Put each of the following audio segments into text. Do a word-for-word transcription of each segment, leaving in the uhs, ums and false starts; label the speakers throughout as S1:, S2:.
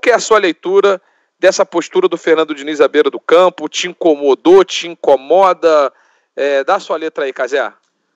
S1: que é a sua leitura dessa postura do Fernando Diniz à beira do campo? Te incomodou, te incomoda? É, dá a sua letra aí, Cazé.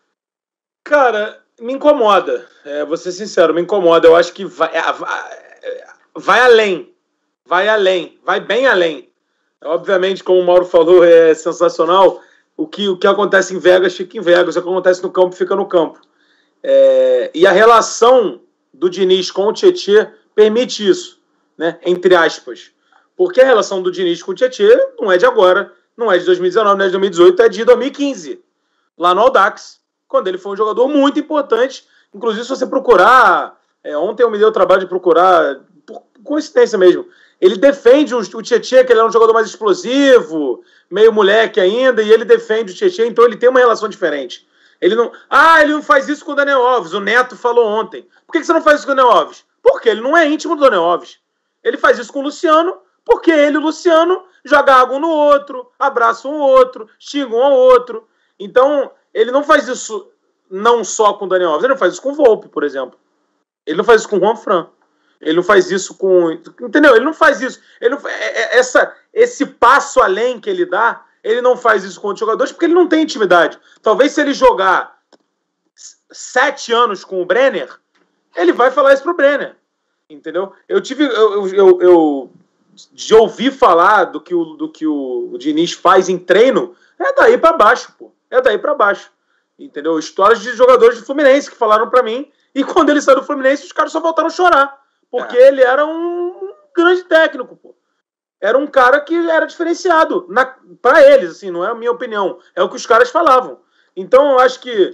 S2: Cara, me incomoda. É, vou ser sincero, me incomoda. Eu acho que vai, vai, vai além. Vai além. Vai bem além. Obviamente, como o Mauro falou, é sensacional. O que, o que acontece em Vegas fica em Vegas. O que acontece no campo fica no campo. É, e a relação do Diniz com o Tietê permite isso, né? Entre aspas. Porque a relação do Diniz com o Tietê não é de agora, não é de dois mil e dezenove, não é de dois mil e dezoito, é de dois mil e quinze, lá no Audax, quando ele foi um jogador muito importante. Inclusive, se você procurar, é, ontem eu me dei o trabalho de procurar, por coincidência mesmo, ele defende o Tietê, que ele é um jogador mais explosivo, meio moleque ainda, e ele defende o Tietê, então ele tem uma relação diferente. Ele não... Ah, ele não faz isso com o Daniel Alves, o Neto falou ontem. Por que você não faz isso com o Daniel Alves? Porque ele não é íntimo do Daniel Alves. Ele faz isso com o Luciano, porque ele e o Luciano jogam água um no outro, abraçam um outro, xingam um ao outro. Então, ele não faz isso não só com o Daniel Alves, ele não faz isso com o Volpe, por exemplo. Ele não faz isso com o Juan Fran. Ele não faz isso com... Entendeu? Ele não faz isso. Ele não... Essa... Esse passo além que ele dá, ele não faz isso com outros jogadores porque ele não tem intimidade. Talvez se ele jogar sete anos com o Brenner, ele vai falar isso pro Brenner. Entendeu? Eu tive... Eu, eu, eu de ouvir falar do que, o, do que o, o Diniz faz em treino, é daí pra baixo, pô. É daí pra baixo. Entendeu? Histórias de jogadores do Fluminense que falaram pra mim, e quando ele saiu do Fluminense, os caras só voltaram a chorar. Porque é. ele era um grande técnico, pô. Era um cara que era diferenciado. Na, pra eles, assim, não é a minha opinião. É o que os caras falavam. Então, eu acho que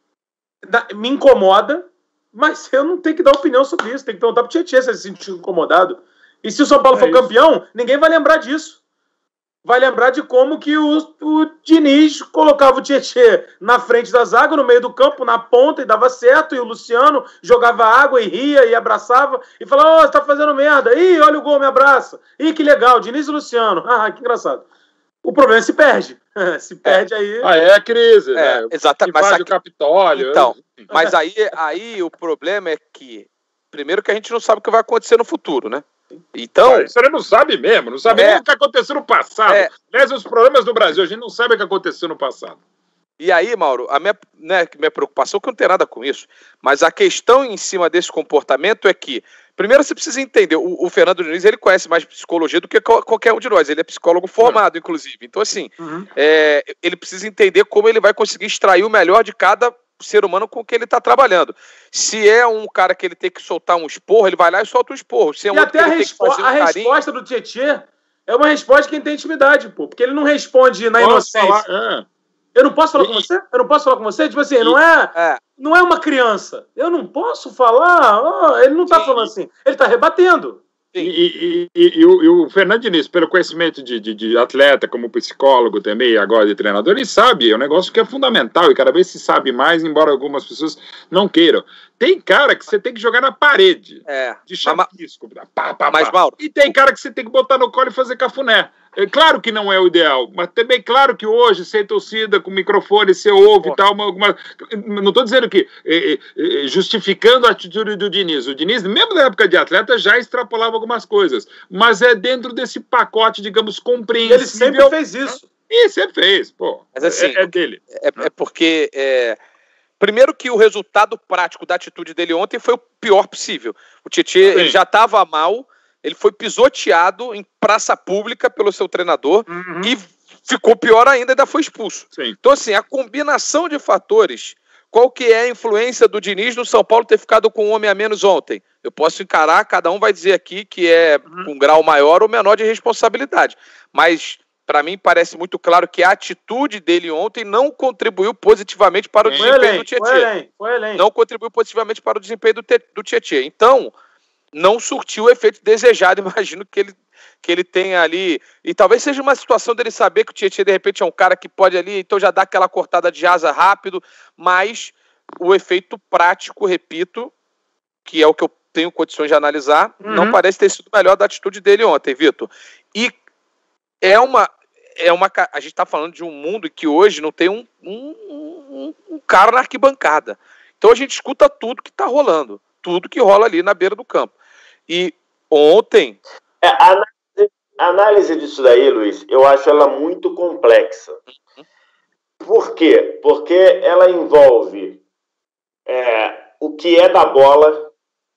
S2: na, me incomoda, mas eu não tenho que dar opinião sobre isso. Tem que perguntar pro Tietê se ele se sentiu incomodado. E se o São Paulo é for isso. campeão, ninguém vai lembrar disso. Vai lembrar de como que o, o Diniz colocava o Tietê na frente da zaga, no meio do campo, na ponta, e dava certo, e o Luciano jogava água e ria e abraçava, e falava, ó, oh, você tá fazendo merda, ih, olha o gol, me abraça, ih, que legal, Diniz e Luciano, ah, que engraçado. O problema é se perde, se perde aí...
S3: Ah, é a crise,
S1: é,
S3: né?
S1: Exatamente. Mas
S3: aqui... o Capitólio...
S1: Então, mas aí, aí o problema é que, primeiro que a gente não sabe o que vai acontecer no futuro, né? Então,
S3: isso a gente não sabe mesmo, não sabe é, nem o que aconteceu no passado. É, Aliás, os problemas do Brasil, a gente não sabe o que aconteceu no passado.
S1: E aí, Mauro, a minha, né, minha preocupação, que não tem nada com isso, mas a questão em cima desse comportamento é que, primeiro você precisa entender, o, o Fernando Diniz, ele conhece mais psicologia do que qualquer um de nós, ele é psicólogo formado, uhum. inclusive. Então, assim, uhum. é, ele precisa entender como ele vai conseguir extrair o melhor de cada ser humano com que ele está trabalhando. Se é um cara que ele tem que soltar um esporro, ele vai lá e solta um esporro. Se é um
S2: e até a, respo um a carinho... resposta do Tietê é uma resposta de quem tem intimidade, pô. Porque ele não responde na Posso inocência. Falar? É. Eu não posso falar e... com você? Eu não posso falar com você? Tipo assim, e... não, é, é. não é uma criança. Eu não posso falar. Oh, ele não tá Sim. falando assim. Ele tá rebatendo.
S3: E, e, e, e, o, e o Fernando Diniz, pelo conhecimento de, de, de atleta, como psicólogo também, e agora de treinador, ele sabe, é um negócio que é fundamental, e cada vez se sabe mais, embora algumas pessoas não queiram. Tem cara que você tem que jogar na parede,
S1: é.
S3: de chapisco,
S1: mas,
S3: pá, pá,
S1: mas,
S3: pá.
S1: Mauro,
S3: E tem cara que você tem que botar no colo e fazer cafuné. É claro que não é o ideal, mas também claro que hoje, sem torcida, com microfone, você ouve e tal, uma, uma, não estou dizendo que, eh, eh, justificando a atitude do Diniz, o Diniz, mesmo na época de atleta, já extrapolava algumas coisas, mas é dentro desse pacote, digamos, compreensível.
S2: Ele sempre fez isso.
S3: E sempre fez, pô,
S1: mas, assim,
S3: é, é dele.
S1: É, é porque, é, primeiro que o resultado prático da atitude dele ontem foi o pior possível. O Tietê ele já estava mal, ele foi pisoteado em praça pública pelo seu treinador uhum. e ficou pior ainda, ainda foi expulso.
S3: Sim.
S1: Então, assim, a combinação de fatores, qual que é a influência do Diniz no São Paulo ter ficado com um homem a menos ontem? Eu posso encarar, cada um vai dizer aqui que é uhum. um grau maior ou menor de responsabilidade. Mas, para mim, parece muito claro que a atitude dele ontem não contribuiu positivamente para o
S2: foi
S1: desempenho
S2: além,
S1: do Tietê.
S2: Foi além, foi além.
S1: Não contribuiu positivamente para o desempenho do, do Tietê. Então... não surtiu o efeito desejado, imagino que ele, que ele tenha ali, e talvez seja uma situação dele saber que o Tietê de repente é um cara que pode ali, então já dá aquela cortada de asa rápido, mas o efeito prático, repito, que é o que eu tenho condições de analisar, uhum. não parece ter sido o melhor da atitude dele ontem, Vitor. E é uma, é uma, a gente está falando de um mundo que hoje não tem um, um, um, um cara na arquibancada, então a gente escuta tudo que está rolando, tudo que rola ali na beira do campo. E ontem...
S4: É, a, análise, a análise disso daí, Luiz, eu acho ela muito complexa. Uhum. Por quê? Porque ela envolve é, o que é da bola,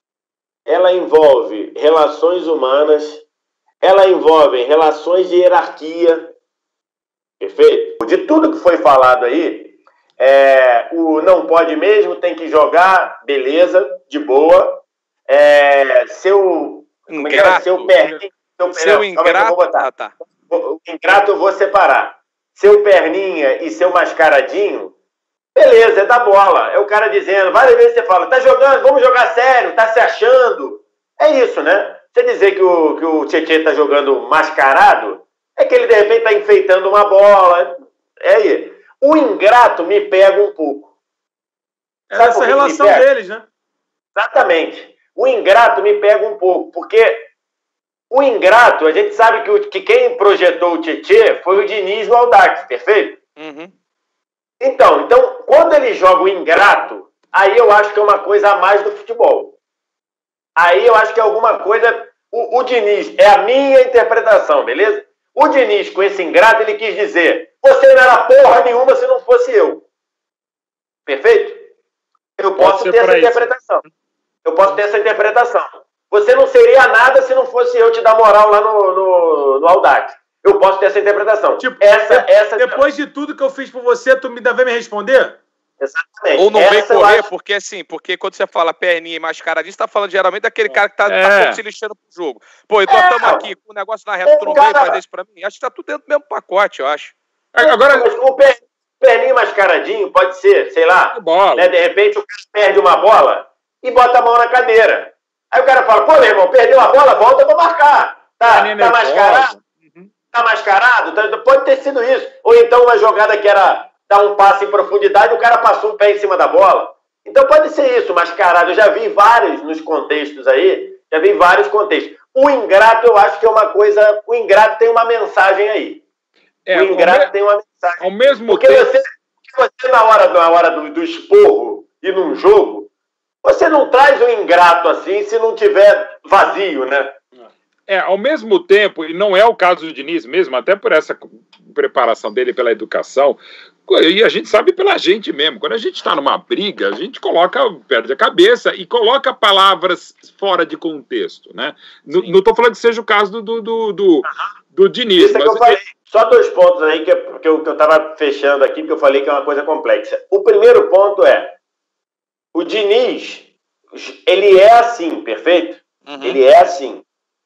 S4: ela envolve relações humanas, ela envolve relações de hierarquia, perfeito? De tudo que foi falado aí, é, o não pode mesmo, tem que jogar, beleza, de boa. É, seu,
S1: ingrato.
S4: seu perninho, seu,
S1: seu
S4: não,
S1: ingrato,
S4: eu vou botar.
S1: Ah, tá.
S4: O ingrato eu vou separar. Seu perninha e seu mascaradinho, beleza, é da bola. É o cara dizendo, várias vezes você fala, tá jogando, vamos jogar sério, tá se achando. É isso, né? Você dizer que o, que o Tietê tá jogando mascarado, é que ele de repente tá enfeitando uma bola. É aí. O ingrato me pega um pouco.
S2: É essa relação deles, né?
S4: Exatamente. O ingrato me pega um pouco, porque o ingrato, a gente sabe que, o, que quem projetou o Tietê foi o Diniz no Audax, perfeito?
S1: Uhum.
S4: Então, então, quando ele joga o ingrato, aí eu acho que é uma coisa a mais do futebol. Aí eu acho que é alguma coisa... O, o Diniz, é a minha interpretação, beleza? O Diniz, com esse ingrato, ele quis dizer, você não era porra nenhuma se não fosse eu. Perfeito? Eu posso ter essa interpretação. Eu posso ter essa interpretação. Você não seria nada se não fosse eu te dar moral lá no, no, no Audax. Eu posso ter essa interpretação.
S2: Tipo,
S4: essa,
S2: de,
S4: essa...
S2: Depois de tudo que eu fiz por você, tu me vai me responder?
S4: Exatamente.
S1: Ou não
S4: essa
S1: vem correr,
S4: acho...
S1: porque assim, porque quando você fala perninha e mascaradinho, você tá falando geralmente daquele cara que tá,
S3: é.
S1: tá pouco se lixando pro jogo. Pô, nós estamos é. aqui com o negócio na reta, tu não cara... veio fazer isso pra mim? Acho que tá tudo dentro do mesmo pacote, eu acho.
S4: Agora, o per... perninho mascaradinho pode ser, sei lá, né, de repente o cara perde uma bola e bota a mão na cadeira. Aí o cara fala, pô, meu irmão, perdeu a bola, volta pra marcar. Tá, tá mascarado? Uhum. Tá mascarado? Tá, pode ter sido isso. Ou então uma jogada que era dar um passe em profundidade, o cara passou o pé em cima da bola. Então pode ser isso, mascarado. Eu já vi vários nos contextos aí, já vi vários contextos. O ingrato, eu acho que é uma coisa... O ingrato tem uma mensagem aí. É, o ingrato me... tem uma mensagem.
S3: Ao mesmo
S4: porque
S3: tempo...
S4: você, você na hora, na hora do, do esporro e num jogo, você não traz o ingrato assim se não tiver vazio, né?
S3: É, ao mesmo tempo, e não é o caso do Diniz mesmo, até por essa preparação dele pela educação, e a gente sabe pela gente mesmo, quando a gente está numa briga, a gente coloca, perde a cabeça e coloca palavras fora de contexto, né? Não estou falando que seja o caso do, do, do, do, do Diniz.
S4: Isso é
S3: mas
S4: que eu falei. Só dois pontos aí que, que eu estava fechando aqui, que eu falei que é uma coisa complexa. O primeiro ponto é, o Diniz, ele é assim, perfeito? Uhum. Ele é assim.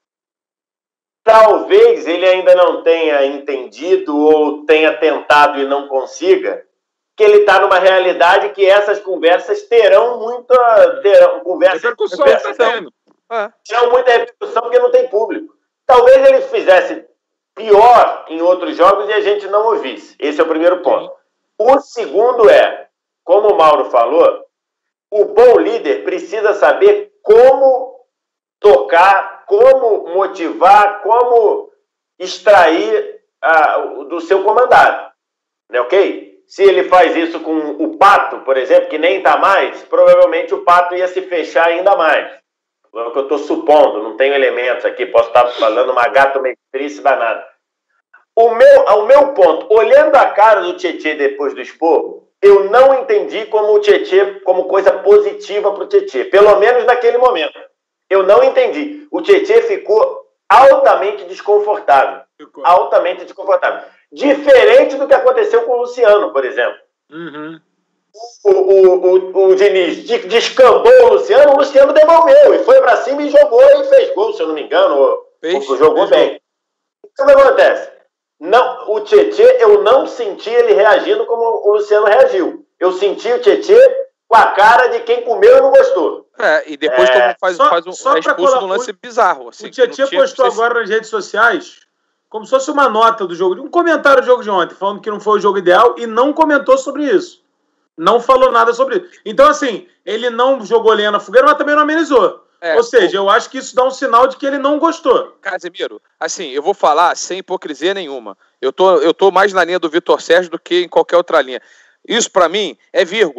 S4: Talvez ele ainda não tenha entendido ou tenha tentado e não consiga, que ele está numa realidade que essas conversas terão muita... Terão, conversa,
S3: repercussão,
S4: repercussão, tá terão muita repercussão porque não tem público. Talvez ele fizesse pior em outros jogos e a gente não ouvisse. Esse é o primeiro ponto. O segundo é, como o Mauro falou, o bom líder precisa saber como tocar, como motivar, como extrair uh, do seu comandado. Né, ok? Se ele faz isso com o Pato, por exemplo, que nem está mais, provavelmente o Pato ia se fechar ainda mais. É o que eu estou supondo, não tenho elementos aqui, posso estar falando uma gatometrice danada. O meu, o meu ponto, olhando a cara do Tietê depois do esporro, eu não entendi como o Tietê, como coisa positiva para o Tietê, pelo menos naquele momento. Eu não entendi. O Tietê ficou altamente desconfortável. Ficou. Altamente desconfortável. Diferente do que aconteceu com o Luciano, por exemplo.
S3: Uhum.
S4: O, o, o, o Diniz descambou o Luciano, o Luciano devolveu e foi para cima e jogou e fez gol, se eu não me engano. Ou, fez, ou jogou fez bem. Então, o que acontece? Não, o Tietê, eu não senti ele reagindo como o Luciano reagiu. Eu senti o Tietê com a cara de quem comeu e não gostou.
S1: É, e depois é, todo mundo faz, só, faz um só é expulso num lance bizarro. Assim,
S2: o Tietê postou agora nas redes sociais como se fosse uma nota do jogo, um comentário do jogo de ontem, falando que não foi o jogo ideal e não comentou sobre isso. Não falou nada sobre isso. Então, assim, ele não jogou lenha na fogueira, mas também não amenizou. É, Ou seja, eu acho que isso dá um sinal de que ele não gostou.
S1: Casemiro, assim, eu vou falar sem hipocrisia nenhuma. Eu tô, eu tô mais na linha do Vitor Sérgio do que em qualquer outra linha. Isso, pra mim, é vírgula.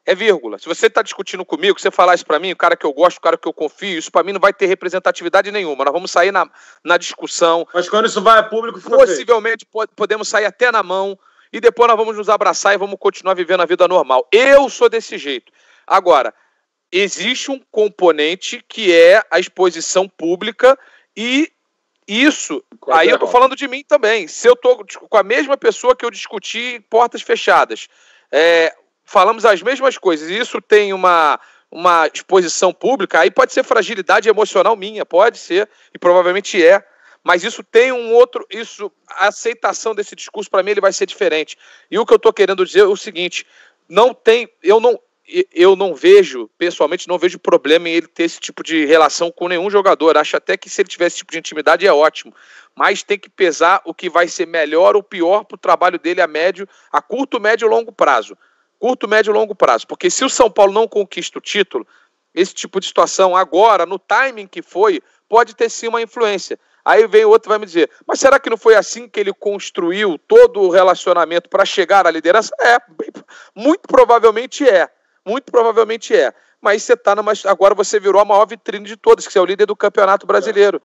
S1: É vírgula. Se você está discutindo comigo, você falar isso para mim, o cara que eu gosto, o cara que eu confio, isso para mim não vai ter representatividade nenhuma. Nós vamos sair na, na discussão.
S2: Mas quando isso vai a público, fica
S1: possivelmente feio. Podemos sair até na mão e depois nós vamos nos abraçar e vamos continuar vivendo a vida normal. Eu sou desse jeito. Agora, existe um componente que é a exposição pública e isso, Quase aí eu tô falando de mim também. Se eu tô com a mesma pessoa que eu discuti em portas fechadas, é... falamos as mesmas coisas, e isso tem uma, uma exposição pública, aí pode ser fragilidade emocional minha, pode ser, e provavelmente é, mas isso tem um outro, isso, a aceitação desse discurso, para mim, ele vai ser diferente. E o que eu estou querendo dizer é o seguinte, não tem, eu não, eu não vejo, pessoalmente, não vejo problema em ele ter esse tipo de relação com nenhum jogador, acho até que se ele tiver esse tipo de intimidade é ótimo, mas tem que pesar o que vai ser melhor ou pior para o trabalho dele a médio, a curto, médio e longo prazo. Curto, médio e longo prazo. Porque se o São Paulo não conquista o título, esse tipo de situação agora, no timing que foi, pode ter sim uma influência. Aí vem outro e vai me dizer, mas será que não foi assim que ele construiu todo o relacionamento para chegar à liderança? É, muito provavelmente é. Muito provavelmente é. Mas você tá numa. Agora você virou a maior vitrine de todas, que você é o líder do Campeonato Brasileiro.